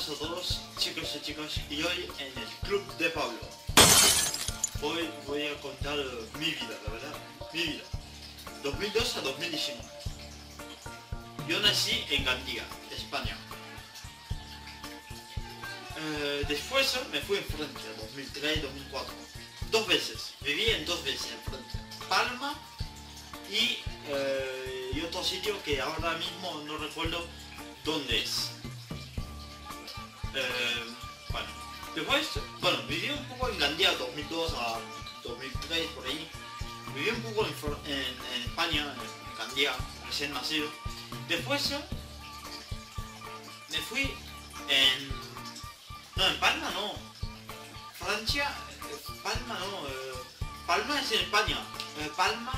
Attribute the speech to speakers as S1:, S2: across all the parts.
S1: a todos, chicos y chicas, y hoy en el Club de Pablo hoy voy a contar mi vida, la verdad, mi vida 2002 a 2019. Yo nací en Gandía, España. Después me fui en Francia, 2003 y 2004. Dos veces, viví en dos veces en Francia, Palma y otro sitio que ahora mismo no recuerdo dónde es. Bueno, viví un poco en Gandía 2002 a 2003 por ahí. Viví un poco en España, en Gandía, recién nacido. Después me fui no, en Palma no. Francia, Palma no. Palma es en España. Palma,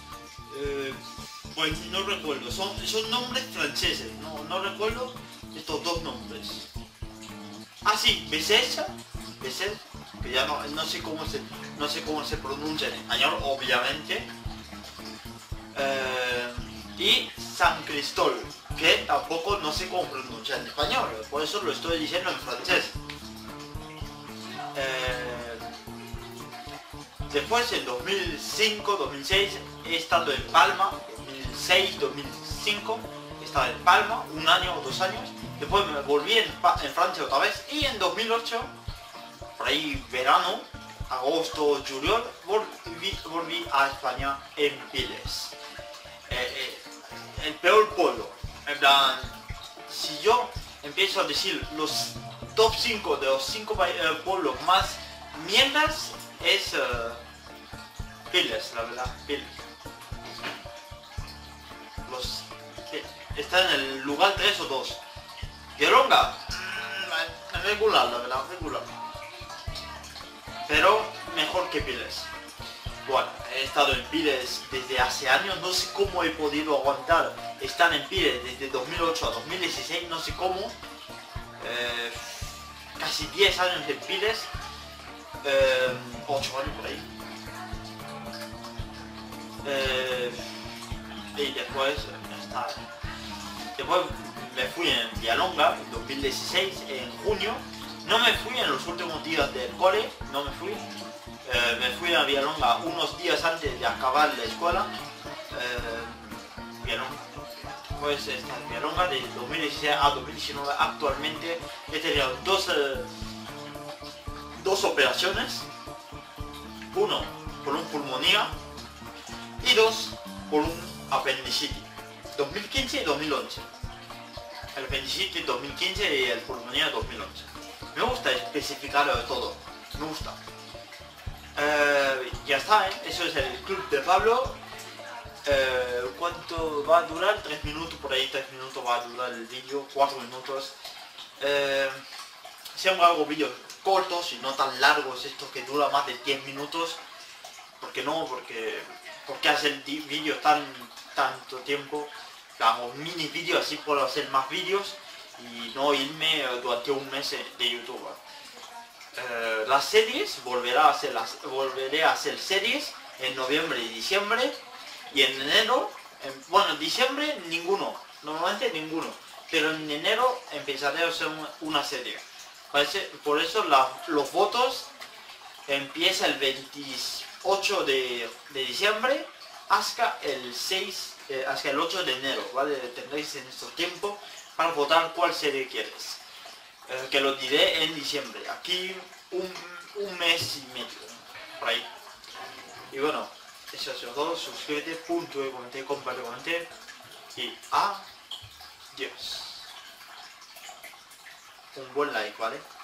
S1: pues no recuerdo. Son nombres franceses. No recuerdo estos dos nombres. Ah sí, Béziers, que ya no sé cómo se pronuncia en español, obviamente. Y San Cristóbal, que tampoco no sé cómo pronunciar en español, por eso lo estoy diciendo en francés. Después en 2005, 2006 he estado en Palma, 2006, 2005 he estado en Palma, un año o 2 años. Después me volví en Francia otra vez y en 2008, por ahí verano, agosto, julio, volví a España en Piles. El peor pueblo. En plan, si yo empiezo a decir los top 5 de los 5 pueblos más mierdas, es Piles, la verdad, Piles. Está en el lugar 3 o 2. Villalonga, regular, la verdad, regular. Pero mejor que Piles. Bueno, he estado en Piles desde hace años, no sé cómo he podido aguantar estar en Piles desde 2008 a 2016, no sé cómo. Casi 10 años en Piles, 8 años por ahí. Y después, después me fui en Villalonga en 2016, en junio. No me fui en los últimos días del cole, no me fui. Me fui a Villalonga unos días antes de acabar la escuela. Villalonga. Pues esta en Villalonga de 2016 a 2019 actualmente he tenido dos operaciones. Uno por un pulmonía y dos por un apendicitis. 2015 y 2011. El apendicitis 2015 y el pulmonía 2011. Me gusta especificar todo. Me gusta. Ya está, eso es el Club de Pablo. ¿Cuánto va a durar? 3 minutos por ahí, 3 minutos va a durar el vídeo, 4 minutos. Siempre hago vídeos cortos y no tan largos, estos que duran más de 10 minutos. ¿Por qué no? Porque hacer vídeos tanto tiempo. Hago mini vídeos, así puedo hacer más vídeos y no irme durante un mes de YouTube. Las series, volveré a hacer series en noviembre y diciembre, y en enero, bueno, diciembre ninguno, normalmente ninguno, pero en enero empezaré a hacer una serie. Por eso los votos empieza el 28 de diciembre hasta el 8 de enero, ¿vale? Tendréis en estos tiempos para votar cuál serie quieres. Que lo diré en diciembre, aquí un mes y medio, por ahí. Y bueno, eso ha sido todo. Suscríbete, puntúe, comente, comparte, comente y adiós. Un buen like, ¿vale?